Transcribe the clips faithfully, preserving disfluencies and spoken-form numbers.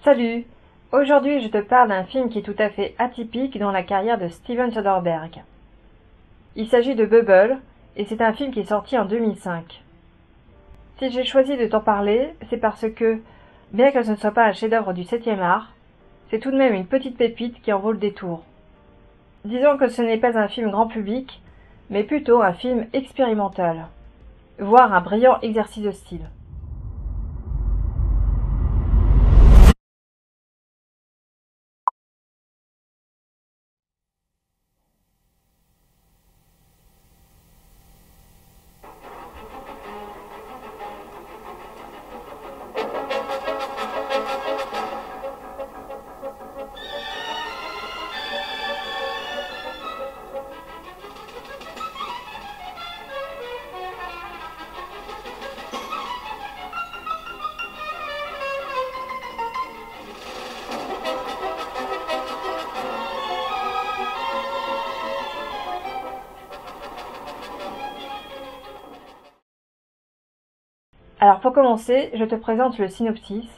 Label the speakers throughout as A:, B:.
A: Salut! Aujourd'hui je te parle d'un film qui est tout à fait atypique dans la carrière de Steven Soderbergh. Il s'agit de Bubble, et c'est un film qui est sorti en deux mille cinq. Si j'ai choisi de t'en parler, c'est parce que, bien que ce ne soit pas un chef-d'œuvre du septième art, c'est tout de même une petite pépite qui en vaut le détour. Disons que ce n'est pas un film grand public, mais plutôt un film expérimental, voire un brillant exercice de style. Alors pour commencer, je te présente le synopsis.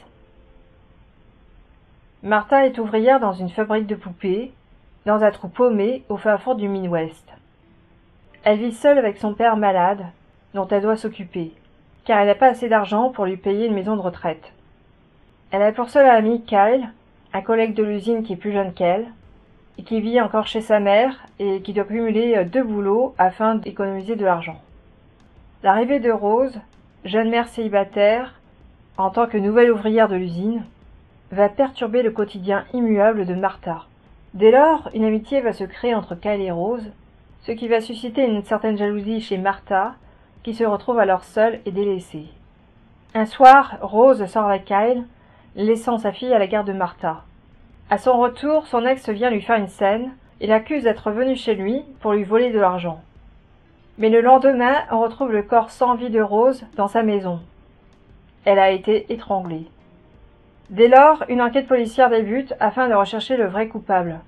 A: Martha est ouvrière dans une fabrique de poupées, dans un trou paumé au fin fond du Midwest. Elle vit seule avec son père malade, dont elle doit s'occuper, car elle n'a pas assez d'argent pour lui payer une maison de retraite. Elle a pour seul ami Kyle, un collègue de l'usine qui est plus jeune qu'elle, et qui vit encore chez sa mère et qui doit cumuler deux boulots afin d'économiser de l'argent. L'arrivée de Rose, jeune mère célibataire, en tant que nouvelle ouvrière de l'usine, va perturber le quotidien immuable de Martha. Dès lors, une amitié va se créer entre Kyle et Rose, ce qui va susciter une certaine jalousie chez Martha, qui se retrouve alors seule et délaissée. Un soir, Rose sort avec Kyle, laissant sa fille à la garde de Martha. À son retour, son ex vient lui faire une scène et l'accuse d'être venu chez lui pour lui voler de l'argent. Mais le lendemain, on retrouve le corps sans vie de Rose dans sa maison. Elle a été étranglée. Dès lors, une enquête policière débute afin de rechercher le vrai coupable.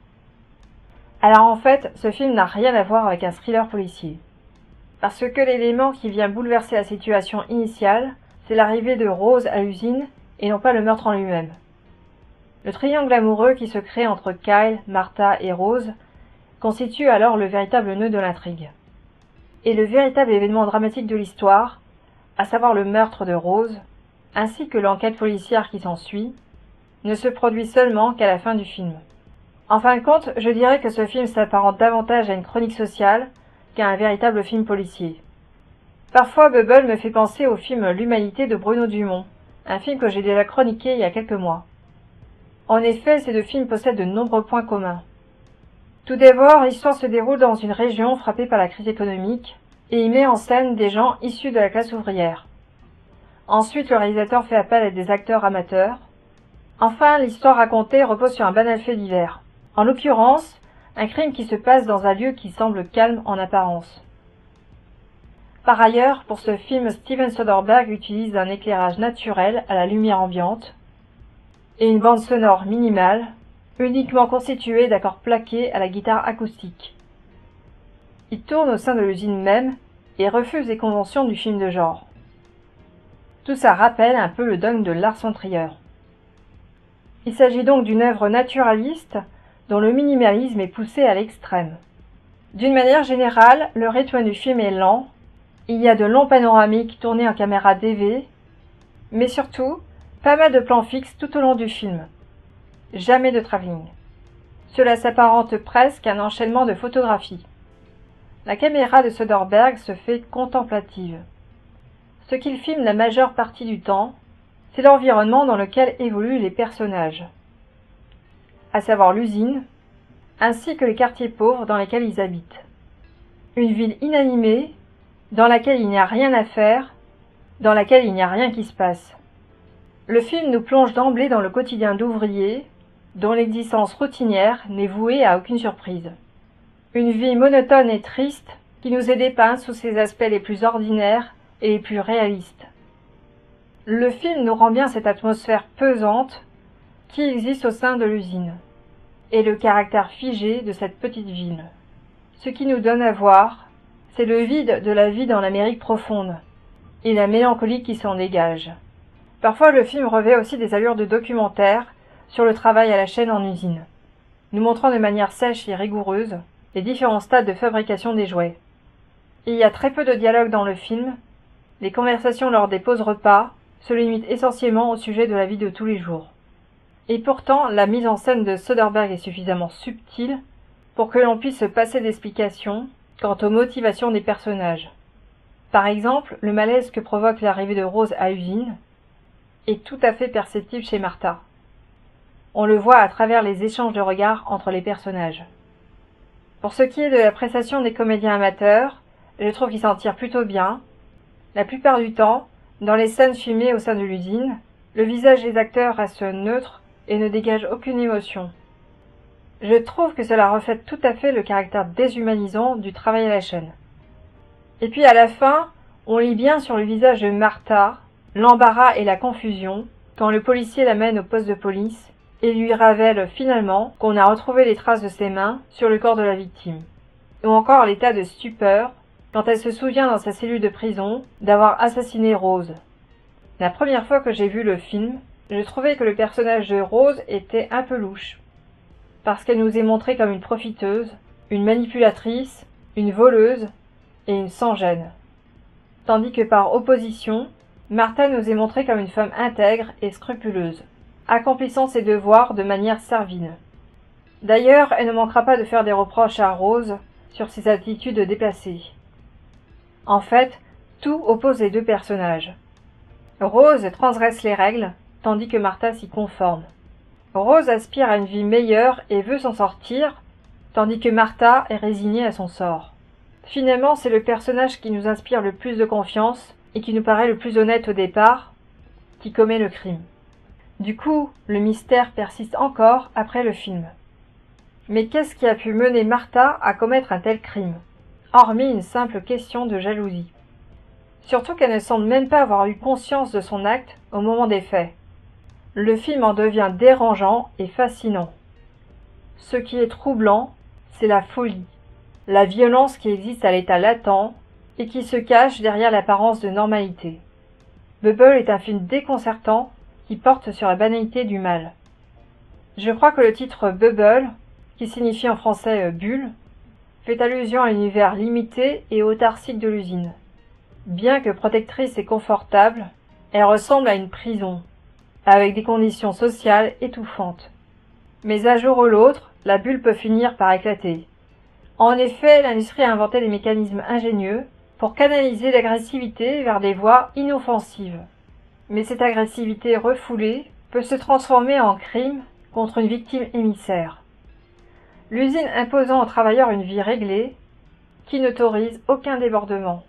A: Alors en fait, ce film n'a rien à voir avec un thriller policier. Parce que l'élément qui vient bouleverser la situation initiale, c'est l'arrivée de Rose à l'usine et non pas le meurtre en lui-même. Le triangle amoureux qui se crée entre Kyle, Martha et Rose constitue alors le véritable nœud de l'intrigue. Et le véritable événement dramatique de l'histoire, à savoir le meurtre de Rose, ainsi que l'enquête policière qui s'ensuit, ne se produit seulement qu'à la fin du film. En fin de compte, je dirais que ce film s'apparente davantage à une chronique sociale qu'à un véritable film policier. Parfois, Bubble me fait penser au film L'Humanité de Bruno Dumont, un film que j'ai déjà chroniqué il y a quelques mois. En effet, ces deux films possèdent de nombreux points communs. Tout d'abord, l'histoire se déroule dans une région frappée par la crise économique et y met en scène des gens issus de la classe ouvrière. Ensuite, le réalisateur fait appel à des acteurs amateurs. Enfin, l'histoire racontée repose sur un banal fait divers. En l'occurrence, un crime qui se passe dans un lieu qui semble calme en apparence. Par ailleurs, pour ce film, Steven Soderbergh utilise un éclairage naturel à la lumière ambiante et une bande sonore minimale, uniquement constituée d'accords plaqués à la guitare acoustique. Il tourne au sein de l'usine même et refuse les conventions du film de genre. Tout ça rappelle un peu le dogme de Lars von Trier. Il s'agit donc d'une œuvre naturaliste dont le minimalisme est poussé à l'extrême. D'une manière générale, le rythme du film est lent, il y a de longs panoramiques tournés en caméra D V, mais surtout, pas mal de plans fixes tout au long du film. Jamais de travelling. Cela s'apparente presque à un enchaînement de photographies. La caméra de Soderbergh se fait contemplative. Ce qu'il filme la majeure partie du temps, c'est l'environnement dans lequel évoluent les personnages, à savoir l'usine, ainsi que les quartiers pauvres dans lesquels ils habitent. Une ville inanimée, dans laquelle il n'y a rien à faire, dans laquelle il n'y a rien qui se passe. Le film nous plonge d'emblée dans le quotidien d'ouvriers, dont l'existence routinière n'est vouée à aucune surprise. Une vie monotone et triste qui nous est dépeinte sous ses aspects les plus ordinaires et les plus réalistes. Le film nous rend bien cette atmosphère pesante qui existe au sein de l'usine, et le caractère figé de cette petite ville. Ce qui nous donne à voir, c'est le vide de la vie dans l'Amérique profonde, et la mélancolie qui s'en dégage. Parfois le film revêt aussi des allures de documentaire, sur le travail à la chaîne en usine, nous montrant de manière sèche et rigoureuse les différents stades de fabrication des jouets. Il y a très peu de dialogue dans le film, les conversations lors des pauses repas se limitent essentiellement au sujet de la vie de tous les jours. Et pourtant, la mise en scène de Soderbergh est suffisamment subtile pour que l'on puisse se passer d'explications quant aux motivations des personnages. Par exemple, le malaise que provoque l'arrivée de Rose à l'usine est tout à fait perceptible chez Martha. On le voit à travers les échanges de regards entre les personnages. Pour ce qui est de la prestation des comédiens amateurs, je trouve qu'ils s'en tirent plutôt bien. La plupart du temps, dans les scènes filmées au sein de l'usine, le visage des acteurs reste neutre et ne dégage aucune émotion. Je trouve que cela reflète tout à fait le caractère déshumanisant du travail à la chaîne. Et puis à la fin, on lit bien sur le visage de Martha l'embarras et la confusion quand le policier l'amène au poste de police et lui révèle finalement qu'on a retrouvé les traces de ses mains sur le corps de la victime. Ou encore l'état de stupeur quand elle se souvient dans sa cellule de prison d'avoir assassiné Rose. La première fois que j'ai vu le film, je trouvais que le personnage de Rose était un peu louche, parce qu'elle nous est montrée comme une profiteuse, une manipulatrice, une voleuse et une sans-gêne. Tandis que par opposition, Martha nous est montrée comme une femme intègre et scrupuleuse, accomplissant ses devoirs de manière servile. D'ailleurs, elle ne manquera pas de faire des reproches à Rose sur ses attitudes déplacées. En fait, tout oppose les deux personnages. Rose transgresse les règles, tandis que Martha s'y conforme. Rose aspire à une vie meilleure et veut s'en sortir, tandis que Martha est résignée à son sort. Finalement, c'est le personnage qui nous inspire le plus de confiance et qui nous paraît le plus honnête au départ, qui commet le crime. Du coup, le mystère persiste encore après le film. Mais qu'est-ce qui a pu mener Martha à commettre un tel crime, hormis une simple question de jalousie? Surtout qu'elle ne semble même pas avoir eu conscience de son acte au moment des faits. Le film en devient dérangeant et fascinant. Ce qui est troublant, c'est la folie, la violence qui existe à l'état latent et qui se cache derrière l'apparence de normalité. Bubble est un film déconcertant qui porte sur la banalité du mal. Je crois que le titre Bubble, qui signifie en français euh, bulle, fait allusion à l'univers limité et autarcique de l'usine. Bien que protectrice et confortable, elle ressemble à une prison, avec des conditions sociales étouffantes. Mais un jour ou l'autre, la bulle peut finir par éclater. En effet, l'industrie a inventé des mécanismes ingénieux pour canaliser l'agressivité vers des voies inoffensives. Mais cette agressivité refoulée peut se transformer en crime contre une victime émissaire. L'usine imposant aux travailleurs une vie réglée qui n'autorise aucun débordement.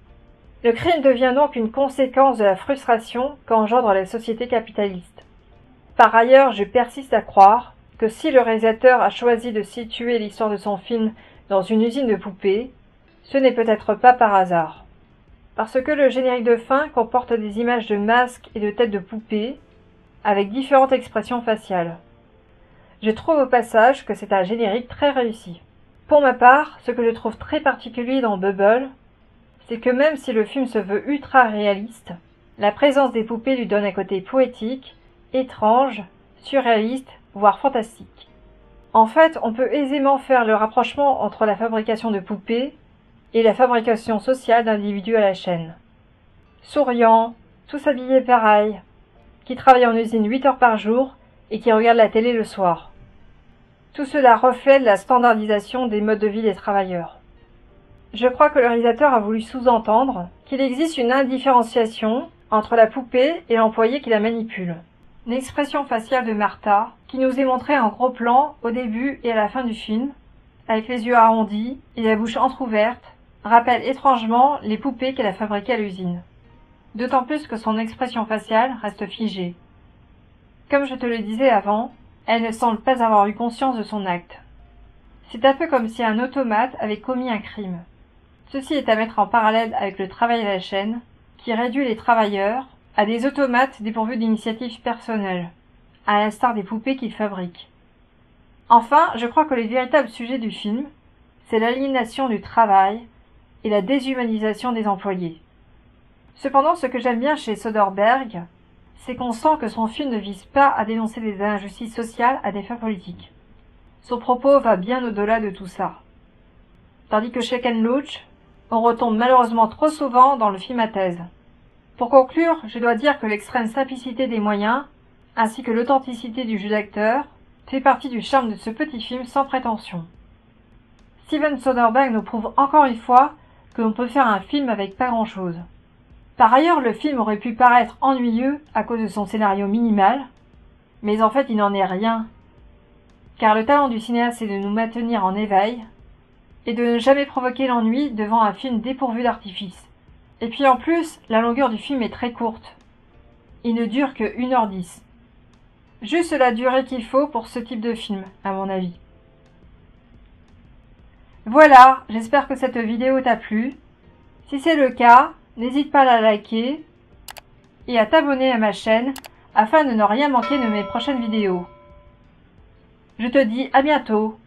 A: Le crime devient donc une conséquence de la frustration qu'engendre la société capitaliste. Par ailleurs, je persiste à croire que si le réalisateur a choisi de situer l'histoire de son film dans une usine de poupées, ce n'est peut-être pas par hasard. Parce que le générique de fin comporte des images de masques et de têtes de poupées, avec différentes expressions faciales. Je trouve au passage que c'est un générique très réussi. Pour ma part, ce que je trouve très particulier dans Bubble, c'est que même si le film se veut ultra réaliste, la présence des poupées lui donne un côté poétique, étrange, surréaliste, voire fantastique. En fait, on peut aisément faire le rapprochement entre la fabrication de poupées et la fabrication sociale d'individus à la chaîne. Souriants, tous habillés pareil, qui travaillent en usine huit heures par jour et qui regardent la télé le soir. Tout cela reflète la standardisation des modes de vie des travailleurs. Je crois que le réalisateur a voulu sous-entendre qu'il existe une indifférenciation entre la poupée et l'employé qui la manipule. L'expression faciale de Martha, qui nous est montrée en gros plan au début et à la fin du film, avec les yeux arrondis et la bouche entr'ouverte, rappelle étrangement les poupées qu'elle a fabriquées à l'usine. D'autant plus que son expression faciale reste figée. Comme je te le disais avant, elle ne semble pas avoir eu conscience de son acte. C'est un peu comme si un automate avait commis un crime. Ceci est à mettre en parallèle avec le travail à la chaîne, qui réduit les travailleurs à des automates dépourvus d'initiative personnelle, à l'instar des poupées qu'ils fabriquent. Enfin, je crois que le véritable sujet du film, c'est l'aliénation du travail et la déshumanisation des employés. Cependant, ce que j'aime bien chez Soderbergh, c'est qu'on sent que son film ne vise pas à dénoncer des injustices sociales à des fins politiques. Son propos va bien au-delà de tout ça. Tandis que chez Ken Loach, on retombe malheureusement trop souvent dans le film à thèse. Pour conclure, je dois dire que l'extrême simplicité des moyens, ainsi que l'authenticité du jeu d'acteur, fait partie du charme de ce petit film sans prétention. Steven Soderbergh nous prouve encore une fois que l'on peut faire un film avec pas grand-chose. Par ailleurs, le film aurait pu paraître ennuyeux à cause de son scénario minimal, mais en fait il n'en est rien. Car le talent du cinéaste est de nous maintenir en éveil, et de ne jamais provoquer l'ennui devant un film dépourvu d'artifice. Et puis en plus, la longueur du film est très courte. Il ne dure que une heure dix. Juste la durée qu'il faut pour ce type de film, à mon avis. Voilà, j'espère que cette vidéo t'a plu. Si c'est le cas, n'hésite pas à la liker et à t'abonner à ma chaîne afin de ne rien manquer de mes prochaines vidéos. Je te dis à bientôt.